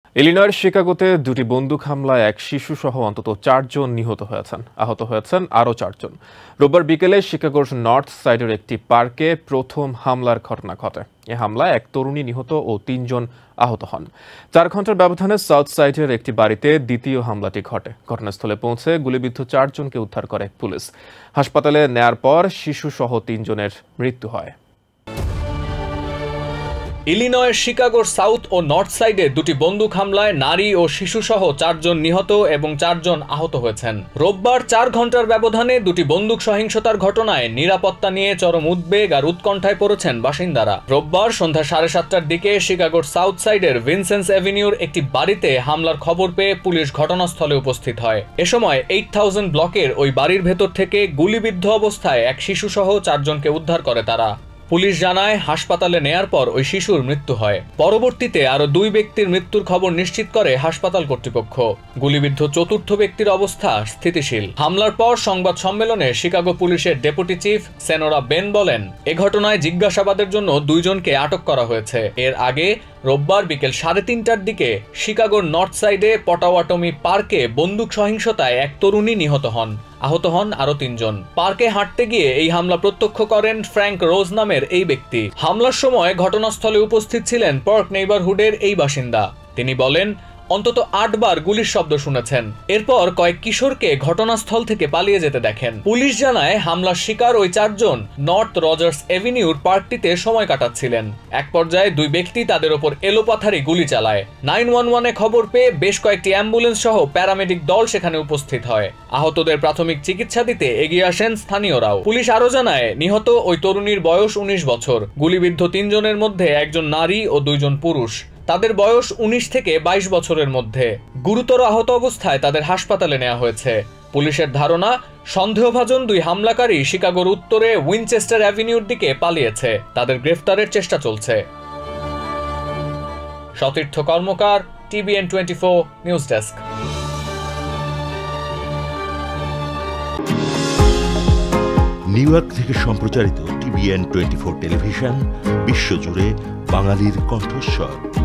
ইলিনয়ের শিকাগোতে দুটি বন্দুক হামলায় এক শিশুসহ অন্তত 4 জন নিহত হয়েছেন। আহত হয়েছেন আরও 4 জন। রোববার বিকেলে শিকাগোর নর্থ সাইডের একটি পার্কে প্রথম হামলার ঘটনা ঘটে। এ হামলায় এক তরুণী নিহত ও 3 জন আহত হন। 4 ঘন্টার ব্যবধানে সাউথ সাইডের একটি বাড়িতে দ্বিতীয় হামলাটি ঘটে। ঘটনাস্থলে পৌঁছে গুলিবিদ্ধ 4 জনকে উদ্ধার করে পুলিশ। হাসপাতালে নেয়ার পর শিশুসহ 3 জনের মৃত্যু হয়। ইলিনয়ের শিকাগোর সাউথ ও নর্থ সাইডে দুটি বন্দুক হামলায় নারী ও শিশুসহ 4 জন নিহত এবং 4 জন আহত হয়েছেন। রোববার 4 ঘন্টার ব্যবধানে দুটি বন্দুক সহিংসতার ঘটনায় নিরাপত্তা নিয়ে চরম উদ্বেগ আর উৎকণ্ঠায় পড়েছেন বাসিন্দারা। রোববার সন্ধ্যা 7:30টার দিকে শিকাগোর সাউথ সাইডের ভিনসেন্স অ্যাভিনিউর একটি বাড়িতে হামলার খবর পেয়ে পুলিশ ঘটনাস্থলে উপস্থিত হয়। এ সময় 8000 ব্লকের ওই বাড়ির ভেতর থেকে গুলিবিদ্ধ অবস্থায় এক শিশুসহ 4 জনকে উদ্ধার করে তারা। পুলিশ জানায় হাসপাতালে নেয়ার পর ওই শিশুর মৃত্যু হয়। পরবর্তীতে আরো 2 ব্যক্তির মৃত্যুর খবর নিশ্চিত করে হাসপাতাল কর্তৃপক্ষ। গুলিবিদ্ধ চতুর্থ ব্যক্তির অবস্থা স্থিতিশীল। হামলার পর সংবাদ সম্মেলনে শিকাগো পুলিশের ডেপুটি চিফ সেনোরা বেন বলেন, এ ঘটনায় জিজ্ঞাসাবাদের জন্য 2 জনকে আটক করা হয়েছে। এর আগে রোববার বিকেল 3:30টার দিকে শিকাগোর নর্থ সাইডে পটাওয়াটমি পার্কে বন্দুক সহিংসতায় এক তরুণী নিহত হন। আহত হন আরো 3 জন। পার্কে হাঁটতে গিয়ে এই হামলা প্রত্যক্ষ করেন ফ্র্যাঙ্ক রোজ নামের এই ব্যক্তি। হামলার সময় ঘটনাস্থলে উপস্থিত ছিলেন পার্ক নেইবারহুডের এই বাসিন্দা। তিনি বলেন, অন্তত 8 বার গুলির শব্দ শুনেছেন। এরপর কয়েক কিশোরকে ঘটনাস্থল থেকে পালিয়ে যেতে দেখেন। পুলিশ জানায় হামলার শিকার ওই 4 জন নর্থ রজার্স এভিনিউর পার্কটিতে সময় কাটাচ্ছিলেন। এক পর্যায়ে 2 ব্যক্তি তাদের ওপর এলোপাথারি গুলি চালায়। 911-এ খবর পেয়ে বেশ কয়েকটি অ্যাম্বুলেন্স সহ প্যারামেডিক দল সেখানে উপস্থিত হয়। আহতদের প্রাথমিক চিকিৎসা দিতে এগিয়ে আসেন স্থানীয়রাও। পুলিশ আরো জানায়, নিহত ওই তরুণীর বয়স 19 বছর। গুলিবিদ্ধ 3 জনের মধ্যে একজন নারী ও 2 জন পুরুষ। তাদের বয়স 19 থেকে 22 বছরের মধ্যে। গুরুতর আহত অবস্থায় তাদের হাসপাতালে নেওয়া হয়েছে। পুলিশের ধারণা, সন্দেহভাজন 2 হামলাকারী শিকাগোর উত্তরে উইনচেস্টার অ্যাভিনিউর দিকে পালিয়েছে। তাদের গ্রেফতারের চেষ্টা চলছে। Satirtha Karmakar, TBN24 news desk. New York থেকে সম্প্রচারিত TBN24 টেলিভিশন বিশ্বজুড়ে বাঙালির কণ্ঠস্বর।